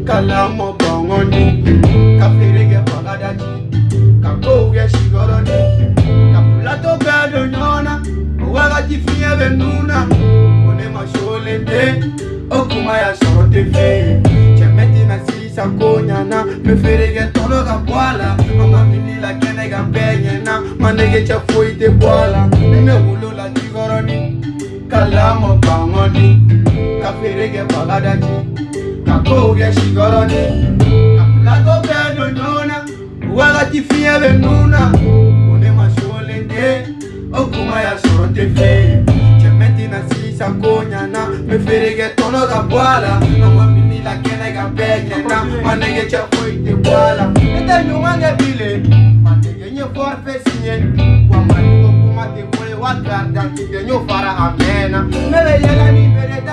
Kalamo bongoni, kafirege pagadati, kakoge shigoroni, kapulato gado nyona, wagati fiye benuna, kone masholende, okuma ya sorote fe, chemeti na sisa konyana, meferege tono gabwala, mama mini la kene gambenye na, manege chafoi te bwala, nene ulo la shigoroni, kalamo bongoni, kafirege pagadati, kakoge shigoroni, kapulato gado nyona, wagati fiye benuna, kone masholende, okuma ya sorote fe, chemeti na sisa konyana, meferege tono gabwala, mama mini la kene gambenye na, manege chafoi te bwala, ete nyumange bile, manege nye forfe sinye, wa maniko kuma te kule wa garda, kige nyo fara amena, mele yela ni bere